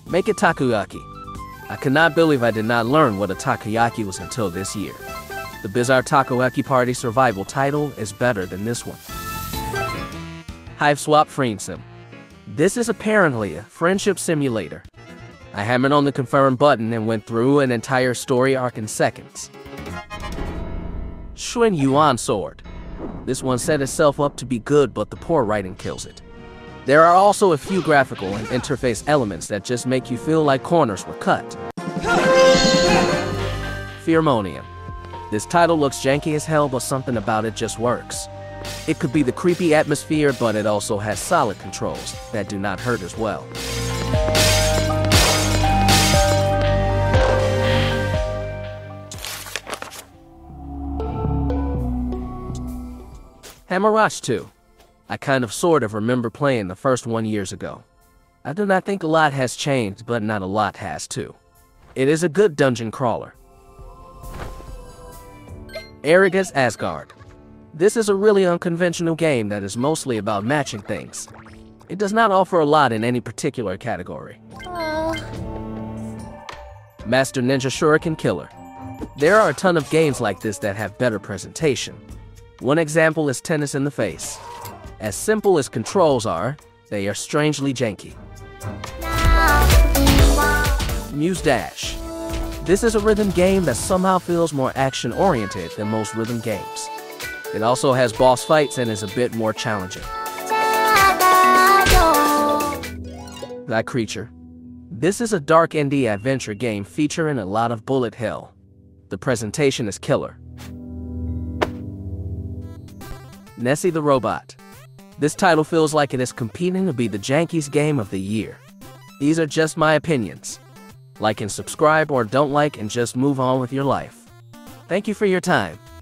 Make it takoyaki. I cannot believe I did not learn what a takoyaki was until this year. The Bizarre Takoyaki Party survival title is better than this one. Hiveswap Friendsim. This is apparently a friendship simulator. I hammered on the confirm button and went through an entire story arc in seconds. Xuan Yuan Sword. This one set itself up to be good, but the poor writing kills it. There are also a few graphical and interface elements that just make you feel like corners were cut. Pheromonium. This title looks janky as hell, but something about it just works. It could be the creepy atmosphere, but it also has solid controls that do not hurt as well. Hammerwatch 2. I kind of sort of remember playing the first one years ago. I do not think a lot has changed, but not a lot has too. It is a good dungeon crawler. Ehrgeiz Asgard. This is a really unconventional game that is mostly about matching things. It does not offer a lot in any particular category. Master Ninja Shuriken Killer. There are a ton of games like this that have better presentation. One example is Tennis in the Face. As simple as controls are, they are strangely janky. Muse Dash. This is a rhythm game that somehow feels more action-oriented than most rhythm games. It also has boss fights and is a bit more challenging. That Creature. This is a dark indie adventure game featuring a lot of bullet hell. The presentation is killer. Nessie the Robot. This title feels like it is competing to be the jankiest game of the year. These are just my opinions. Like and subscribe, or don't like and just move on with your life. Thank you for your time.